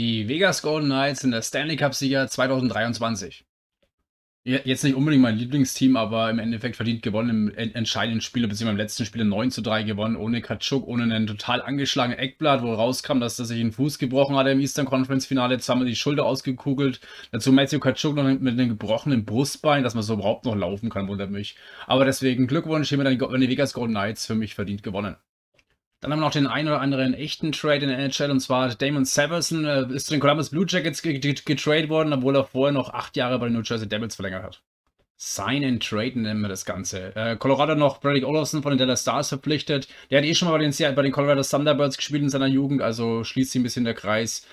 Die Vegas Golden Knights sind der Stanley Cup-Sieger 2023. Jetzt nicht unbedingt mein Lieblingsteam, aber im Endeffekt verdient gewonnen im entscheidenden Spiel, beziehungsweise im letzten Spiel 9:3 gewonnen, ohne Tkachuk, ohne einen total angeschlagenen Eckblatt, wo rauskam, dass er sich den Fuß gebrochen hatte im Eastern Conference Finale. Jetzt haben wir die Schulter ausgekugelt. Dazu Matthew Tkachuk noch mit einem gebrochenen Brustbein, dass man so überhaupt noch laufen kann, wundert mich. Aber deswegen Glückwunsch, hier mit den Vegas Golden Knights für mich verdient gewonnen. Dann haben wir noch den einen oder anderen echten Trade in der NHL, und zwar Damon Severson ist zu den Columbus Blue Jackets getradet worden, obwohl er vorher noch 8 Jahre bei den New Jersey Devils verlängert hat. Sign and Trade nennen wir das Ganze. Colorado noch Bradley Olofsson von den Dallas Stars verpflichtet. Der hat schon mal bei den Colorado Thunderbirds gespielt in seiner Jugend, also schließt sich ein bisschen der Kreis.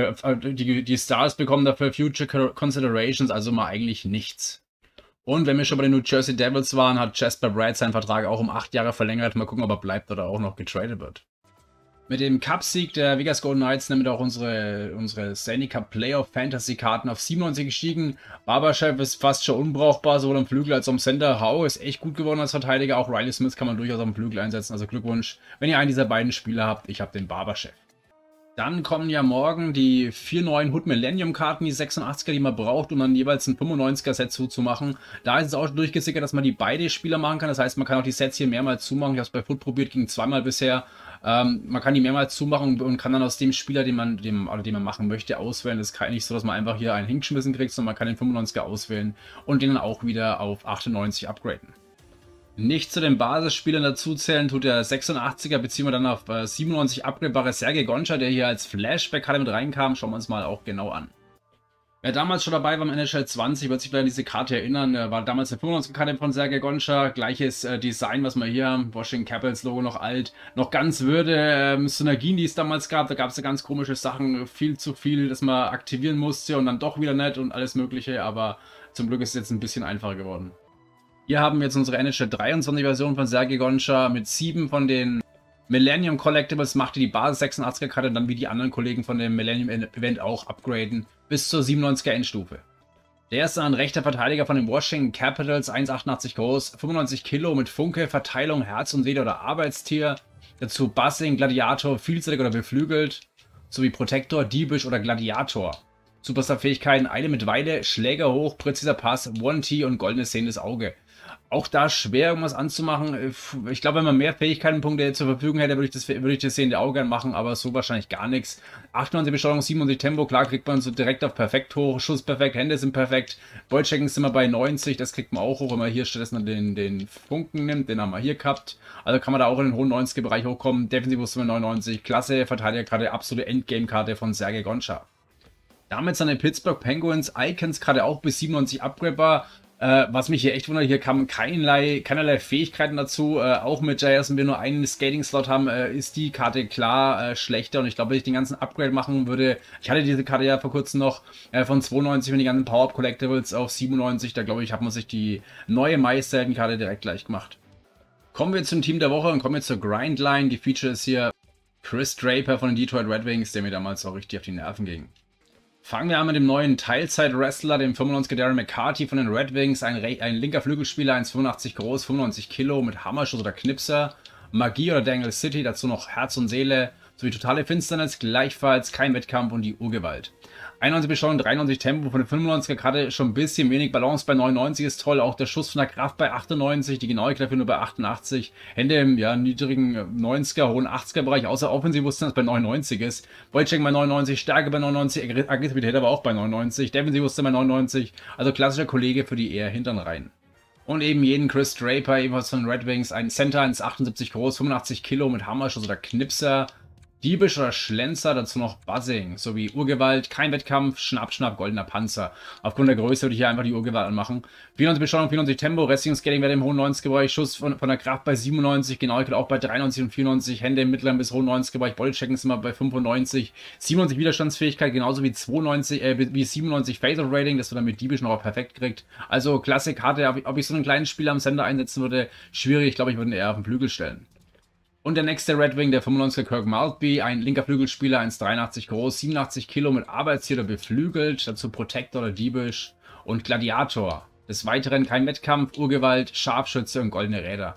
Die Stars bekommen dafür Future Considerations, also mal eigentlich nichts. Und wenn wir schon bei den New Jersey Devils waren, hat Jesper Bratt seinen Vertrag auch um 8 Jahre verlängert. Mal gucken, ob er bleibt oder auch noch getradet wird. Mit dem Cup-Sieg der Vegas Golden Knights sind wir auch unsere Stanley Cup Playoff Fantasy Karten auf 97 gestiegen. Barbashev ist fast schon unbrauchbar, sowohl am Flügel als auch am Center. Howe ist echt gut geworden als Verteidiger. Auch Riley Smith kann man durchaus am Flügel einsetzen. Also Glückwunsch, wenn ihr einen dieser beiden Spieler habt. Ich habe den Barbashev. Dann kommen ja morgen die 4 neuen Hood Millennium Karten, die 86er, die man braucht, um dann jeweils ein 95er Set zuzumachen. Da ist es auch durchgesickert, dass man die beide Spieler machen kann. Das heißt, man kann auch die Sets hier mehrmals zumachen. Ich habe es bei Foot probiert, ging zweimal bisher. Man kann die mehrmals zumachen und kann dann aus dem Spieler, den man machen möchte, auswählen. Das ist nicht so, dass man einfach hier einen hingeschmissen kriegt, sondern man kann den 95er auswählen und den dann auch wieder auf 98 upgraden. Nicht zu den Basisspielern dazuzählen tut der 86er, beziehen wir dann auf 97 upgradebare Sergei Gonchar, der hier als Flashback-Karte mit reinkam. Schauen wir uns mal auch genau an. Wer damals schon dabei war im NHL 20, wird sich vielleicht an diese Karte erinnern. War damals eine 95er-Karte von Sergei Gonchar. Gleiches Design, was wir hier haben. Washington Capitals Logo noch alt. Noch ganz würde. Synergien, die es damals gab. Da gab es ja ganz komische Sachen. Viel zu viel, dass man aktivieren musste und dann doch wieder nicht und alles Mögliche. Aber zum Glück ist es jetzt ein bisschen einfacher geworden. Hier haben wir jetzt unsere NHL 23 Version von Sergei Gonchar mit 7 von den Millennium Collectibles. Macht die Basis 86er Karte und dann wie die anderen Kollegen von dem Millennium Event auch upgraden bis zur 97er Endstufe. Der ist ein rechter Verteidiger von den Washington Capitals, 1,88 groß, 95 Kilo mit Funke, Verteilung Herz und Seele oder Arbeitstier. Dazu Buzzing, Gladiator, vielseitig oder beflügelt, sowie Protektor, Diebisch oder Gladiator. Superstar-Fähigkeiten, Eile mit Weile, Schläger hoch, präziser Pass, One-T und goldenes sehendes Auge. Auch da schwer irgendwas anzumachen. Ich glaube, wenn man mehr Fähigkeitenpunkte zur Verfügung hätte, würde ich das sehende Auge machen, aber so wahrscheinlich gar nichts. 98 Beschleunigung, 97 Tempo, klar kriegt man so direkt auf perfekt hoch, Schuss perfekt, Hände sind perfekt, Ballchecking sind wir bei 90, das kriegt man auch hoch, wenn man hier stattdessen den Funken nimmt, den haben wir hier gehabt. Also kann man da auch in den hohen 90er Bereich hochkommen. Defensiv wusste man 99, klasse Verteidigerkarte, absolute Endgame-Karte von Sergei Gonchar. Damit sind die Pittsburgh Penguins Icons gerade auch bis 97 upgradebar. Was mich hier echt wundert, hier kamen keinerlei Fähigkeiten dazu. Auch mit JS, wenn wir nur einen Skating-Slot haben, ist die Karte klar schlechter. Und ich glaube, wenn ich den ganzen Upgrade machen würde, ich hatte diese Karte ja vor kurzem noch von 92 und die ganzen Power-Up Collectibles auf 97. Da glaube ich, hat man sich die neue Meisterhelden-Karte direkt gleich gemacht. Kommen wir zum Team der Woche und kommen wir zur Grindline. Die Feature ist hier Chris Draper von den Detroit Red Wings, der mir damals auch richtig auf die Nerven ging. Fangen wir an mit dem neuen Teilzeit-Wrestler, dem 95er Darren McCarty von den Red Wings, ein linker Flügelspieler, 1,85 groß, 95 Kilo mit Hammerschuss oder Knipser, Magie oder Dangle City, dazu noch Herz und Seele, sowie totale Finsternis, gleichfalls kein Wettkampf und die Urgewalt. 91 Beschleunigung, 93 Tempo von der 95er Karte, schon ein bisschen wenig Balance bei 99 ist toll, auch der Schuss von der Kraft bei 98, die Genauigkeit dafür nur bei 88, Hände im niedrigen 90er, hohen 80er Bereich, außer Offensivbewusstsein bei 99 ist, Ballchecking bei 99, Stärke bei 99, Aggressivität aber auch bei 99, Defensivbewusstsein bei 99, also klassischer Kollege für die eher hinteren Reihen. Und eben jeden Chris Draper, ebenfalls von Red Wings, ein Center, 1,78 groß, 85 Kilo mit Hammerschuss oder Knipser, Diebisch oder Schlenzer, dazu noch Buzzing, sowie Urgewalt, kein Wettkampf, Schnapp, Schnapp, goldener Panzer. Aufgrund der Größe würde ich hier einfach die Urgewalt anmachen. 94 Beschleunigung, 94 Tempo, Wrestling und Skating wäre im hohen 90er Bereich, Schuss von der Kraft bei 97, Genauigkeit auch bei 93 und 94, Hände im mittleren bis hohen 90er Bereich, Bodychecken sind wir bei 95, 97 Widerstandsfähigkeit, genauso wie 97 Fatal Rating, das wir dann mit Diebisch noch perfekt kriegt. Also klasse Karte, ob ich so einen kleinen Spieler am Center einsetzen würde, schwierig, ich glaube, ich würde ihn eher auf den Flügel stellen. Und der nächste Red Wing, der 95er Kirk Maltby, ein linker Flügelspieler, 1,83 groß, 87 Kilo mit Arbeitstier oder beflügelt, dazu Protector oder Diebisch und Gladiator. Des Weiteren kein Wettkampf, Urgewalt, Scharfschütze und goldene Räder.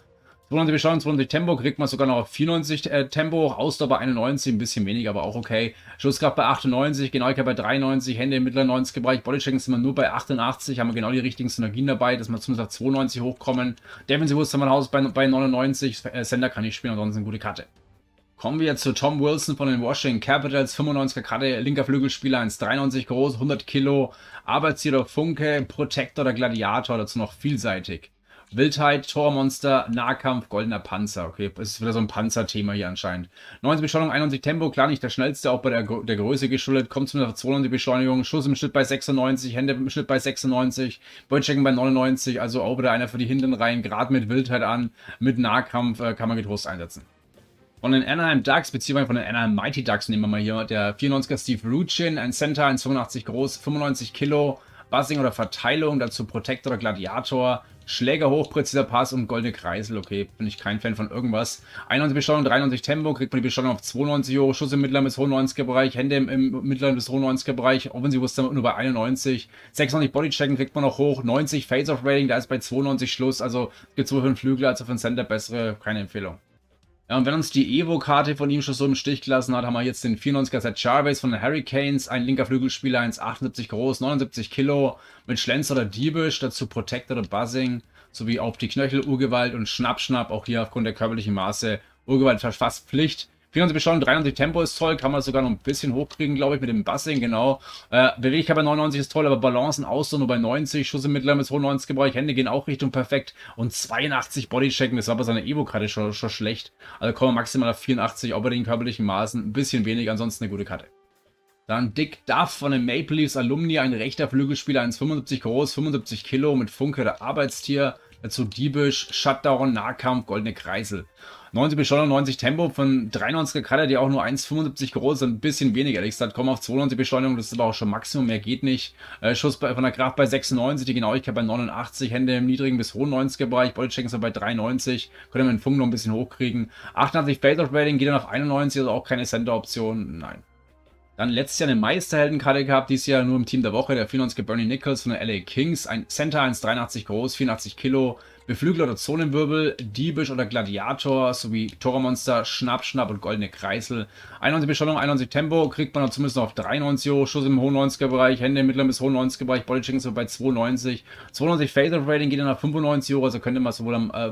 92 Beschleunigung, 92 Tempo, kriegt man sogar noch auf 94 Tempo, Ausdauer bei 91, ein bisschen weniger, aber auch okay. Schusskraft bei 98, Genauigkeit bei 93, Hände im mittleren 90er Bereich, Bodychecking sind wir nur bei 88, haben wir genau die richtigen Synergien dabei, dass wir zumindest auf 92 hochkommen. Defensive haben wir Haus bei 99, Sender kann ich spielen, ansonsten eine gute Karte. Kommen wir jetzt zu Tom Wilson von den Washington Capitals, 95er Karte, linker Flügelspieler, 1,93 groß, 100 Kilo, Arbeitstier Funke, Protector oder Gladiator, dazu noch vielseitig. Wildheit, Tormonster, Nahkampf, goldener Panzer. Okay, das ist wieder so ein Panzerthema hier anscheinend. 90 Beschleunigung, 91 Tempo, klar nicht der schnellste, auch bei der Größe geschuldet. Kommt zumindest auf 92 Beschleunigung, Schuss im Schnitt bei 96, Hände im Schnitt bei 96, Bodychecking bei 99, also auch wieder einer für die hinteren Reihen, gerade mit Wildheit an, mit Nahkampf kann man getrost einsetzen. Von den Anaheim Ducks, beziehungsweise von den Anaheim Mighty Ducks nehmen wir mal hier, der 94er Steve Ruchin, ein Center, 1,85 groß, 95 Kilo, Buzzing oder Verteilung, dazu Protector oder Gladiator, Schläger hoch, präziser Pass und goldene Kreisel, okay, bin ich kein Fan von irgendwas. 91 Beschleunigung, 93 Tempo, kriegt man die Beschleunigung auf 92 hoch, Schuss im mittleren bis hohen 90er Bereich, Hände im mittleren bis hohen 90er Bereich, Offensive ist nur bei 91, 96 Bodychecken kriegt man noch hoch, 90 Face-Off-Rating, da ist bei 92 Schluss, also gibt es sowohl für den Flügel als auch für den Center bessere, keine Empfehlung. Ja, und wenn uns die Evo-Karte von ihm schon so im Stich gelassen hat, haben wir jetzt den 94er Seth Jarvis von den Hurricanes, ein linker Flügelspieler, 1,78 groß, 79 Kilo, mit Schlenzer oder Diebisch, dazu Protector oder Buzzing, sowie auch die Knöchel, Urgewalt und Schnapp, auch hier aufgrund der körperlichen Maße, Urgewalt fast Pflicht. 94 Beschleunigung, 93 Tempo ist toll, kann man sogar noch ein bisschen hochkriegen, glaube ich, mit dem Buzzing, genau. Beweglichkeit bei 99 ist toll, aber Balance und Ausdauer nur bei 90, Schuss im mittleren bis hohen 90er Bereich, Hände gehen auch Richtung perfekt und 82 Bodychecken, das war bei seiner Evo-Karte schon schlecht. Also kommen wir maximal auf 84, auch bei den körperlichen Maßen, ein bisschen wenig, ansonsten eine gute Karte. Dann Dick Duff von den Maple Leafs Alumni, ein rechter Flügelspieler, 1,75 groß, 75 Kilo, mit Funke oder Arbeitstier, dazu Diebisch, Shutdown, Nahkampf, goldene Kreisel. 90 Beschleunigung, 90 Tempo von 93er Karte, die auch nur 1,75 groß, ein bisschen weniger, ehrlich gesagt, kommen auf 92 Beschleunigung, das ist aber auch schon Maximum, mehr geht nicht. Schuss von der Kraft bei 96, die Genauigkeit bei 89, Hände im niedrigen bis hohen 90er Bereich, Bodychecking ist bei 93, können wir den Funk noch ein bisschen hochkriegen. 88 Face-Off Rating geht dann auf 91, also auch keine Center-Option, nein. Dann letztes Jahr eine Meisterheldenkarte gehabt, dieses Jahr nur im Team der Woche, der 94er Bernie Nichols von der LA Kings, ein Center, 1,83 groß, 84 Kilo, Beflügel oder Zonenwirbel, Diebisch oder Gladiator, sowie Tormonster, Schnapp und goldene Kreisel. 91 Beschleunigung, 91 Tempo, kriegt man zumindest noch auf 93 hoch, Schuss im hohen 90er Bereich, Hände im mittleren bis hohen 90er Bereich, Bodychecking so bei 92. 92 Face-Off Rating geht dann auf 95 hoch, also könnte man sowohl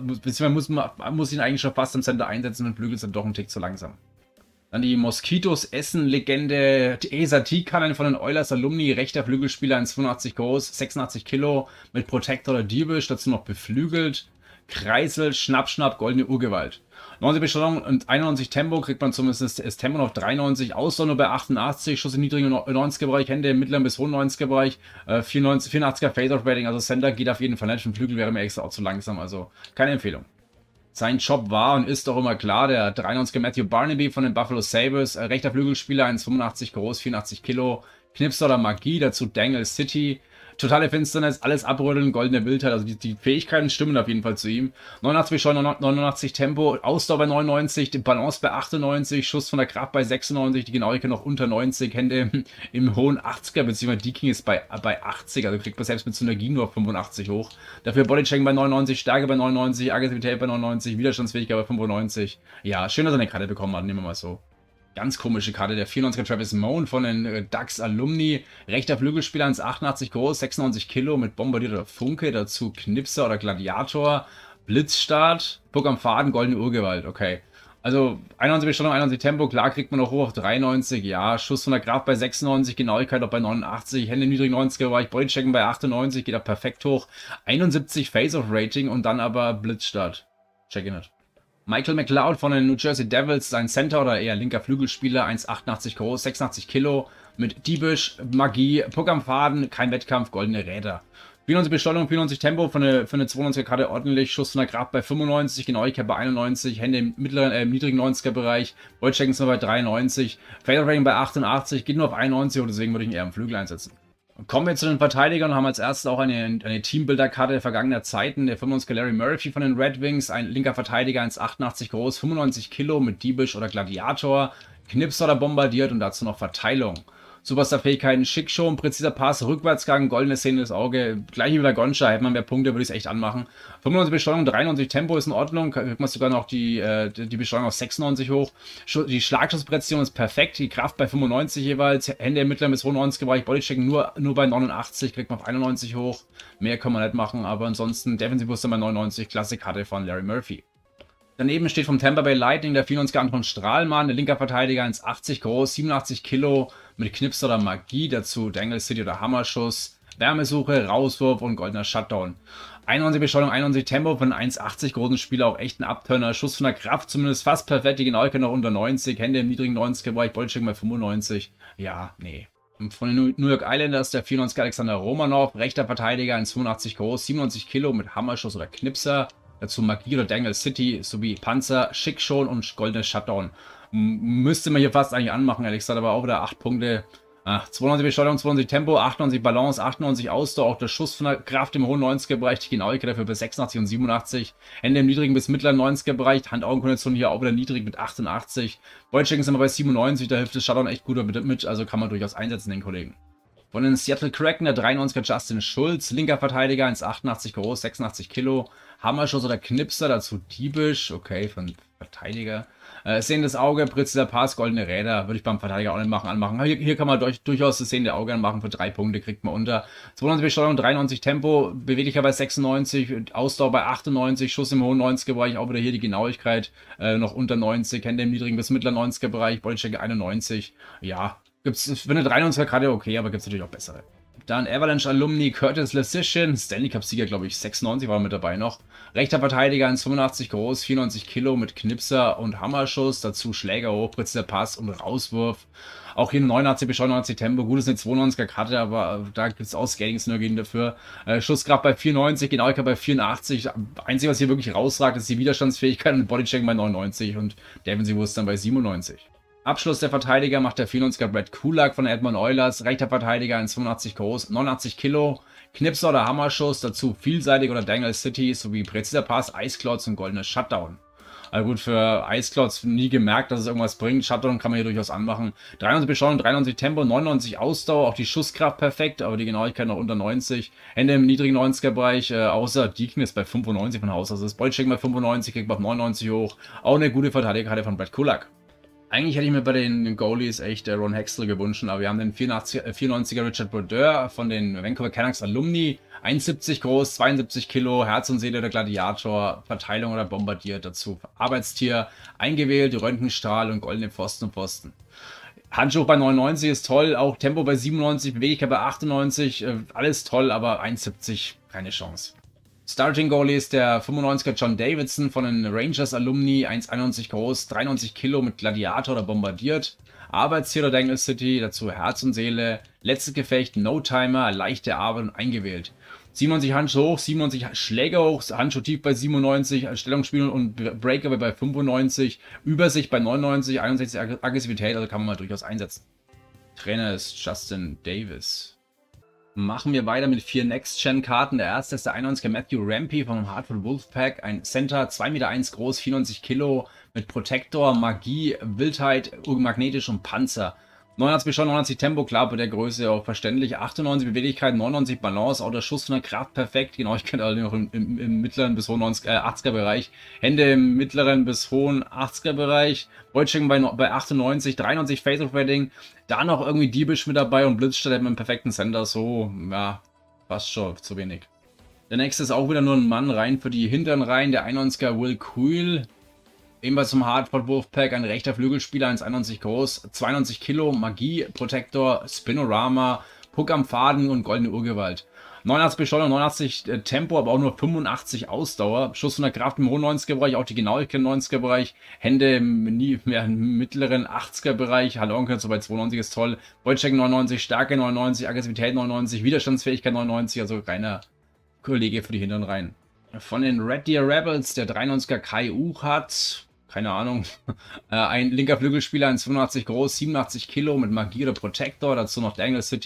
muss ihn eigentlich schon fast am Center einsetzen, und Flügel ist dann doch ein Tick zu langsam. Dann die Moskitos Essen-Legende Esa Tikkanen von den Oilers Alumni, rechter Flügelspieler, 1,85 groß, 86 Kilo, mit Protector oder Diebisch, dazu noch beflügelt, Kreisel, Schnapp, goldene Urgewalt. 90 Beschleunigung und 91 Tempo, kriegt man zumindest das Tempo noch 93, Ausdauer nur bei 88, Schuss im niedrigen 90er Bereich, Hände im mittleren bis hohen 90er Bereich, 84er Face-Off Rating, also Center geht auf jeden Fall nicht, für den Flügel wäre mir extra auch zu langsam, also keine Empfehlung. Sein Job war und ist auch immer klar, der 93er Matthew Barnaby von den Buffalo Sabres, rechter Flügelspieler, 1,85 groß, 84 Kilo, Knipser oder Magie, dazu Dangle City, totale Finsternis, alles abrütteln, goldene Wildheit, also die Fähigkeiten stimmen auf jeden Fall zu ihm. 89 Beschleunigung, 89 Tempo, Ausdauer bei 99, die Balance bei 98, Schuss von der Kraft bei 96, die Genauigkeit noch unter 90, Hände im hohen 80er, beziehungsweise Deking ist bei 80, also kriegt man selbst mit Synergie nur auf 85 hoch. Dafür Bodychecking bei 99, Stärke bei 99, Aggressivität bei 99, Widerstandsfähigkeit bei 95. Ja, schön, dass er eine Karte bekommen hat, nehmen wir mal so. Ganz komische Karte, der 94er Travis Moan von den Ducks Alumni, rechter Flügelspieler, 1,88 groß, 96 Kilo, mit bombardierter Funke, dazu Knipser oder Gladiator, Blitzstart, Puck am Faden, goldene Urgewalt, okay. Also 91 Beschleunigung, 91 Tempo, klar kriegt man noch hoch auf 93, ja, Schuss von der Kraft bei 96, Genauigkeit auch bei 89, Hände im niedrigen 90er Bereich, Bodychecking bei 98, geht auch perfekt hoch, 71 Face-Off Rating und dann aber Blitzstart, check it. Michael McLeod von den New Jersey Devils, sein Center oder eher linker Flügelspieler, 1,88 groß, 86 Kilo, mit Diebisch, Magie, Puck am Faden, kein Wettkampf, goldene Räder. 94 Beschleunigung, 94 Tempo, für eine 92er Karte ordentlich, Schuss von der Kraft bei 95, Genauigkeit bei 91, Hände im niedrigen 90er Bereich, Bodychecking ist nur bei 93, Fail Rating bei 88, geht nur auf 91 und deswegen würde ich ihn eher am Flügel einsetzen. Kommen wir zu den Verteidigern und haben als erstes auch eine Teambuilder-Karte vergangener Zeiten. Der 95er Larry Murphy von den Red Wings, ein linker Verteidiger, 1,88 groß, 95 Kilo, mit Diebisch oder Gladiator, Knipser oder bombardiert und dazu noch Verteilung. Superstar-Fähigkeiten, Schickschuh, präziser Pass, Rückwärtsgang, goldene Szene des Auge. Gleich wie bei Goncha, hätte man mehr Punkte, würde ich es echt anmachen. 95 Beschleunigung, 93 Tempo ist in Ordnung. Kriegt man sogar noch die Beschleunigung auf 96 hoch. Die Schlagschusspräzision ist perfekt. Die Kraft bei 95 jeweils. Hände im mittleren bis hohen 90er-Bereich. Bodychecking nur bei 89. Kriegt man auf 91 hoch. Mehr kann man nicht machen. Aber ansonsten Defensive Booster bei 99. Klasse Karte von Larry Murphy. Daneben steht vom Tampa Bay Lightning der 94er Anton Strahlmann, der linker Verteidiger, 1,80 groß, 87 Kilo mit Knipser oder Magie, dazu Dangle City oder Hammerschuss, Wärmesuche, Rauswurf und goldener Shutdown. 91 Beschleunigung, 91 Tempo von 1,80 großen Spieler, auch echt ein Abturner, Schuss von der Kraft zumindest fast perfekt, die Genauigkeit noch unter 90, Hände im niedrigen 90er-Bereich, Bodychecking bei 95, ja, nee. Von den New York Islanders der 94er Alexander Romanov, rechter Verteidiger, 1,85 groß, 97 Kilo mit Hammerschuss oder Knipser. Dazu Magie oder Dangle City sowie Panzer, Schickschuh und goldene Shutdown. Müsste man hier fast eigentlich anmachen, ehrlich gesagt, aber auch wieder 8 Punkte. 92 Beschleunigung, 92 Tempo, 98 Balance, 98 Ausdauer, auch der Schuss von der Kraft im hohen 90er-Bereich, die Genauigkeit dafür bis 86 und 87. Hände im niedrigen bis mittleren 90er-Bereich, Hand-Augen-Kondition hier auch wieder niedrig mit 88. Bodychecking sind wir bei 97, da hilft das Shutdown echt gut mit, also kann man durchaus einsetzen, den Kollegen. Von den Seattle Kraken der 93er Justin Schulz, linker Verteidiger, 1,88 groß, 86 Kilo, Hammerschuss oder Knipser, dazu diebisch, okay, von Verteidiger. Sehendes Auge, präziser Pass, goldene Räder, würde ich beim Verteidiger auch nicht anmachen. Hier kann man durchaus das sehende Auge anmachen, für 3 Punkte kriegt man unter. 92 Beschleunigung, 93 Tempo, Beweglichkeit bei 96, Ausdauer bei 98, Schuss im hohen 90er-Bereich, auch wieder hier die Genauigkeit noch unter 90, Hände im niedrigen bis mittleren 90er-Bereich, Bodycheck 91, ja. Gibt's für eine 93er gerade okay, aber gibt es natürlich auch bessere. Dann Avalanche Alumni Curtis Lesician, Stanley Cup Sieger, glaube ich, 96 war mit dabei noch. Rechter Verteidiger, 1,85 groß, 94 Kilo mit Knipser und Hammerschuss, dazu Schläger hoch, präziser Pass und Rauswurf. Auch hier 89 Beschleunigung, 90 Tempo, gut ist eine 92er Karte, aber da gibt es auch Skating-Synergien dafür. Schusskraft bei 94, Genauigkeit bei 84. Einzige, was hier wirklich rausragt, ist die Widerstandsfähigkeit und Bodychecking bei 99 und Defensive ist dann bei 97. Abschluss der Verteidiger macht der 94er Brad Kulak von den Edmonton Oilers, rechter Verteidiger 1,85 groß, 89 Kilo, Knipser oder Hammerschuss, dazu vielseitig oder Dangle City sowie präziser Pass, Eisklotz und goldener Shutdown. Also gut, für Eisklotz nie gemerkt, dass es irgendwas bringt. Shutdown kann man hier durchaus anmachen. 93 Beschleunigung, 93 Tempo, 99 Ausdauer, auch die Schusskraft perfekt, aber die Genauigkeit noch unter 90. Hände im niedrigen 90er-Bereich, außer Deacon ist bei 95 von Haus. Also das Bodychecking bei 95, kriegt man auf 99 hoch. Auch eine gute Verteidigerkarte von Brad Kulak. Eigentlich hätte ich mir bei den Goalies echt Ron Hextall gewünscht, aber wir haben den 94er Richard Brodeur von den Vancouver Canucks Alumni, 1,70 groß, 72 Kilo, Herz und Seele der Gladiator, Verteilung oder bombardiert, dazu Arbeitstier, eingewählt, Röntgenstrahl und goldene Pfosten und Pfosten. Handschuh bei 99 ist toll, auch Tempo bei 97, Beweglichkeit bei 98, alles toll, aber 1,70 keine Chance. Starting Goalie ist der 95er John Davidson von den Rangers Alumni, 1,91 groß, 93 Kilo mit Gladiator oder bombardiert. Arbeitstier oder Dangle City, dazu Herz und Seele, letztes Gefecht, No-Timer, leichte Arbeit und eingewählt. 97 Handschuh hoch, 97 Schläger hoch, Handschuh tief bei 97, Stellungsspiel und Breaker bei 95, Übersicht bei 99, 61 Aggressivität, also kann man mal durchaus einsetzen. Trainer ist Justin Davis. Machen wir weiter mit 4 Next-Gen-Karten. Der erste ist der 91er Matthew Rampy vom Hartford Wolfpack. Ein Center, 2,1 Meter groß, 94 Kilo mit Protektor, Magie, Wildheit, magnetisch und Panzer. 89 Beschleunigung, 99 Tempo, klar, bei der Größe auch verständlich. 98 Beweglichkeit, 99 Balance, auch der Schuss von der Kraft perfekt. Genau, ich kenne alle noch im mittleren bis hohen 80er Bereich. Hände im mittleren bis hohen 80er Bereich. Bodychecking bei 98, 93 Face-Off-Rating. Da noch irgendwie diebisch mit dabei und Blitzstadt mit einem perfekten Center. So, ja, fast schon zu wenig. Der nächste ist auch wieder nur ein Mann rein für die hinteren Reihen. Der 91er Will Kuhl. Ebenfalls zum Hartford Wolfpack, ein rechter Flügelspieler, 1,91 groß, 92 Kilo, Magie, Protektor, Spinorama, Puck am Faden und goldene Urgewalt. 89 Beschleunigung, 89 Tempo, aber auch nur 85 Ausdauer. Schuss von der Kraft im hohen 90er-Bereich, auch die Genauigkeit im 90er-Bereich. Hände im mittleren 80er-Bereich. Halonke so bei 92 ist toll. Bodycheck 99, Stärke 99, Aggressivität 99, Widerstandsfähigkeit 99, also reiner Kollege für die hinteren Reihen. Von den Red Deer Rebels, der 93er Kai Uchat, keine Ahnung, ein linker Flügelspieler, 1,85 groß, 87 Kilo mit Magie oder Protector, dazu noch Dangle City,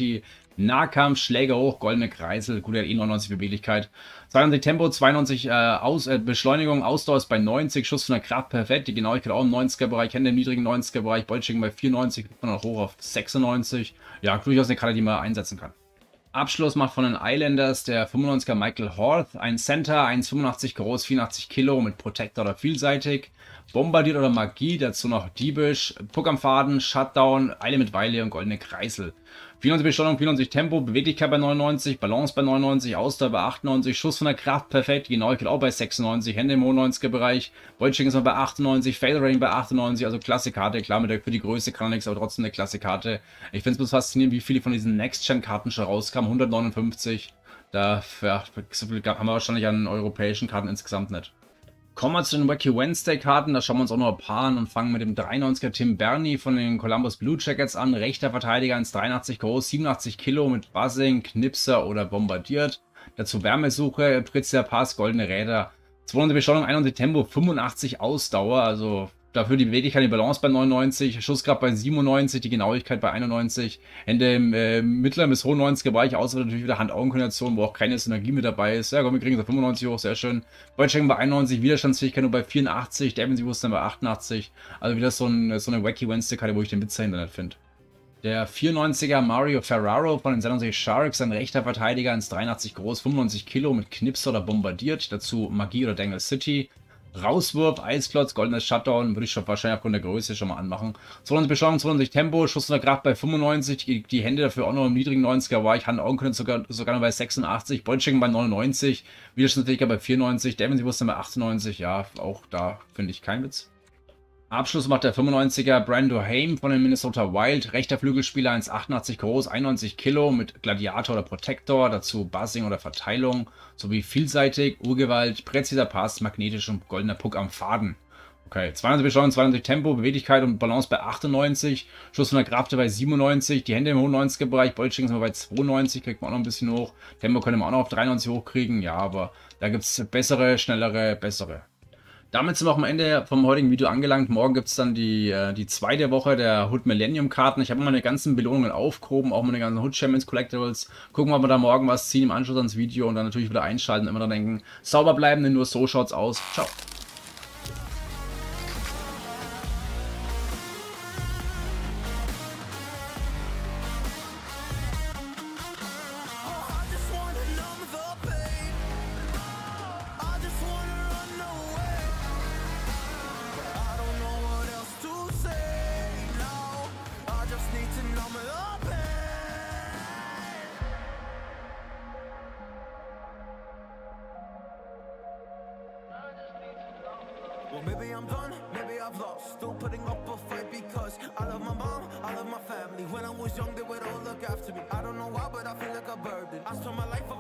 Nahkampf, Schläge hoch, goldene Kreisel, gut, er hat eh 99 Beweglichkeit. 92 Tempo, 92 Beschleunigung, Ausdauer ist bei 90, Schuss von der Kraft perfekt, die Genauigkeit auch im 90er-Bereich, Hände im niedrigen 90er-Bereich, Boltschicken bei 94, kriegt man noch hoch auf 96. Ja, durchaus eine Karte, die man einsetzen kann. Abschluss macht von den Islanders der 95er Michael Horth, ein Center, 1,85 groß, 84 Kilo mit Protector oder vielseitig, bombardiert oder Magie, dazu noch diebisch, Puck am Faden, Shutdown, Eile mit Weile und goldene Kreisel. 94 Beschleunigung, 94 Tempo, Beweglichkeit bei 99, Balance bei 99, Ausdauer bei 98, Schuss von der Kraft perfekt, Genauigkeit auch bei 96, Hände im 90er Bereich, Boltschicken ist noch bei 98, Fader Rating bei 98, also klasse Karte, klar, für die Größe kann er nichts, aber trotzdem eine klasse Karte. Ich finde es bloß faszinierend, wie viele von diesen Next-Gen-Karten schon rauskamen, 159, da ja, so viel haben wir wahrscheinlich an europäischen Karten insgesamt nicht. Kommen wir zu den Wacky Wednesday Karten, da schauen wir uns auch noch ein paar an und fangen mit dem 93er Tim Bernie von den Columbus Blue Jackets an. Rechter Verteidiger, 1,83 groß, 87 Kilo mit Buzzing, Knipser oder bombardiert. Dazu Wärmesuche, Pritzler Pass, goldene Räder. 200 Beschleunigung, 91 Tempo, 85 Ausdauer, also dafür die Beweglichkeit, die Balance bei 99, Schusskraft bei 97, die Genauigkeit bei 91, Hände im mittleren bis hohen 90er Bereich, außer natürlich wieder Hand-Augen-Koordination, wo auch keine Synergie mit dabei ist. Ja, komm, wir kriegen so 95 hoch, sehr schön. Boltchecken bei 91, Widerstandsfähigkeit nur bei 84, Defensivbewusstsein bei 88. Also wieder so eine Wacky Wednesday-Karte, wo ich den Witz dahinter nicht finde. Der 94er Mario Ferraro von den San Jose Sharks, ein rechter Verteidiger, 1,83 groß, 95 Kilo mit Knipser oder bombardiert, dazu Magie oder Dangle City. Rauswurf, Eisklotz, goldenes Shutdown, würde ich schon wahrscheinlich aufgrund der Größe schon mal anmachen. 200 Beschleunigung, 200 Tempo, Schuss von der Kraft bei 95, die Hände dafür auch noch im niedrigen 90er Bereich, Hand-Augen können sogar noch bei 86, Boltschicken bei 99, Widerstandsfähigkeit bei 94, Defensivbewusstsein bei 98, ja, auch da finde ich keinen Witz. Abschluss macht der 95er Brando Haim von den Minnesota Wild, rechter Flügelspieler, 1,88 groß, 91 Kilo mit Gladiator oder Protector, dazu Buzzing oder Verteilung, sowie vielseitig, Urgewalt, präziser Pass, magnetisch und goldener Puck am Faden. Okay, 200 Beschleunigung, 200 Tempo, Beweglichkeit und Balance bei 98, Schuss von der Kraft bei 97, die Hände im hohen 90er Bereich, Boltschicken sind wir bei 92, kriegt man auch noch ein bisschen hoch, Tempo können wir auch noch auf 93 hochkriegen, ja, aber da gibt es bessere, schnellere, bessere. Damit sind wir auch am Ende vom heutigen Video angelangt. Morgen gibt es dann die zweite Woche der Hood Millennium Karten. Ich habe meine ganzen Belohnungen aufgehoben, auch meine ganzen Hood Champions Collectibles. Gucken wir, ob wir da morgen was ziehen im Anschluss ans Video und dann natürlich wieder einschalten und immer dran denken, sauber bleiben, denn nur so schaut's aus. Ciao. Well, maybe I'm done, maybe I've lost. Still putting up a fight because I love my mom, I love my family. When I was young, they would all look after me. I don't know why, but I feel like a burden. I spent my life